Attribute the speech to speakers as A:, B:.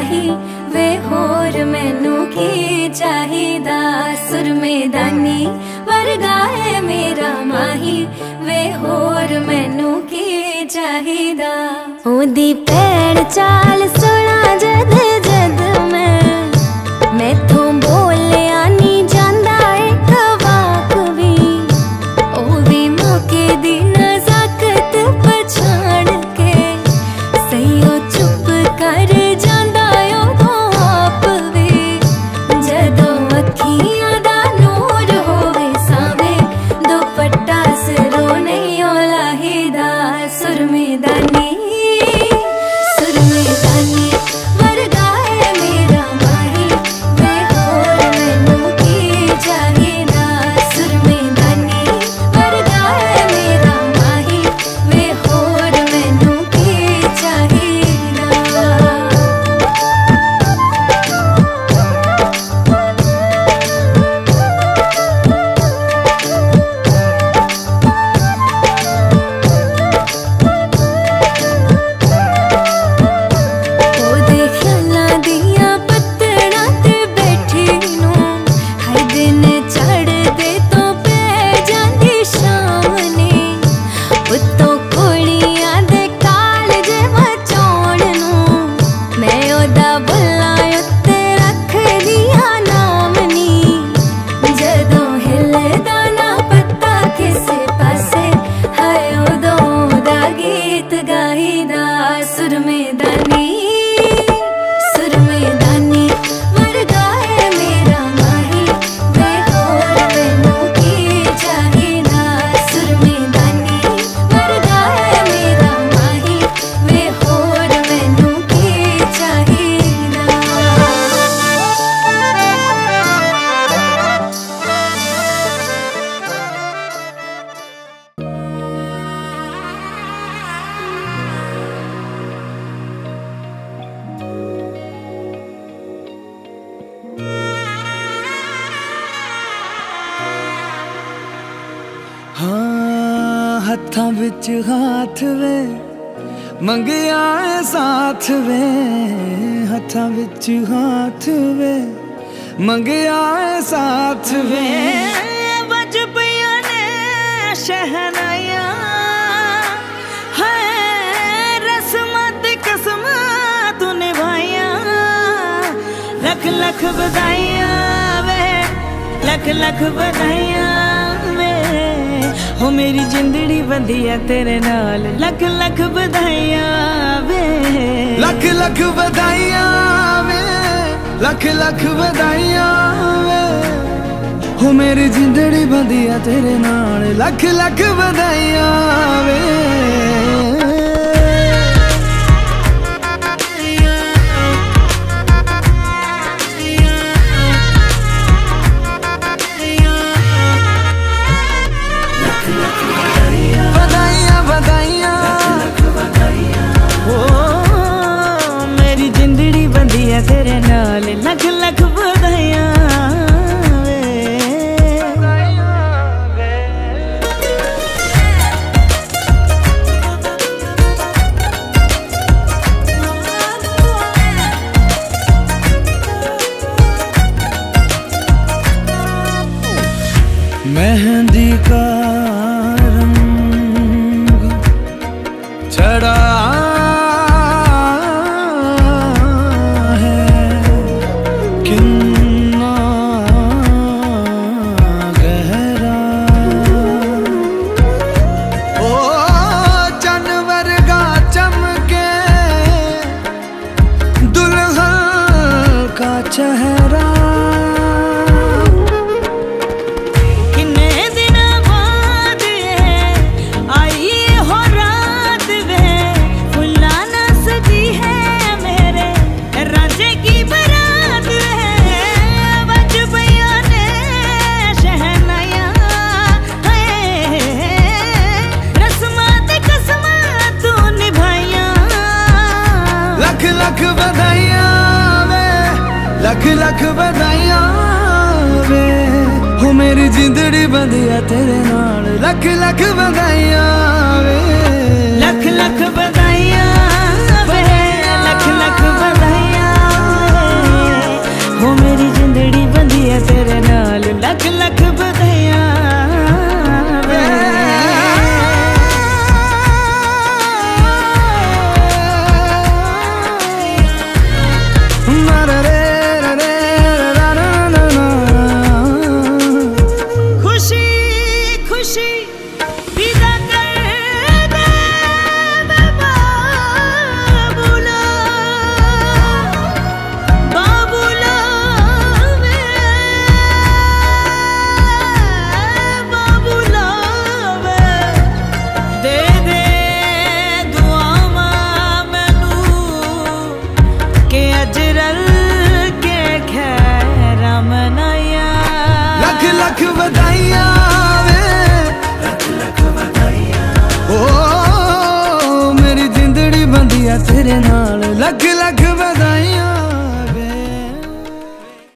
A: माही वे होर मैनू की चाहिदा। सुर में दानी वर्गा है मेरा माही वे होर मैनू की चाहिदा। ओदी पैर चाल सुना जद जद मैथों बोलिया नी जांदा एक वाक भी। ओ भी मौके दी नज़ाकत पछाण के सही चुप कर जांदा उदों आप वे। जदों अखियां दा नूर होवे सावे दुपट्टा सिरों नहीं लाहीदा। सुर में दानी वर्गा है मेरा माही वे होर मैनू की चाहिदा। सुर में दानी वर्गा है मेरा माही वे होर मैनू की चाहिदा।
B: हत्थां विच हाथ वे मंगिया साथ वे। हत्थां विच हाथ वे मंगिया साथ वे। बज पिया ने शहनाया है रस्मां दी कसमां तू निभाया। लख लख बधाइयां वे लख लख बधाइयां वे। हो मेरी जिंदड़ी बंधी है तेरे नाल लख लख बधाइयां वे। लख लख बधाइयां वे लख लख बधाइयां वे। हो मेरी जिंदड़ी बंधी है तेरे नाल लख लख बधाइयां वे। तेरे नाल लख लख बधाइयां वे। मेहंदी का रंग चढ़ा चेहरा किन्ने दिन बाद आई हो रात वे। फुल्ला न सजी है मेरे राजे की बरात है। बज पिया ने शहनाया है रस्मां ते कसमां तू निभाइया। लख लख बधाइयां लख लख बधाइयां वे। हो मेरी जिंदड़ी बंधी है तेरे नाल लख लख बधाइयां वे। लख लख बधाइयां वे लख लख बधाइयां
C: लख लख बधाइयां वे, लख लख बधाइयां। ओ मेरी जिंदड़ी बंदी है तेरे नाल, लख लख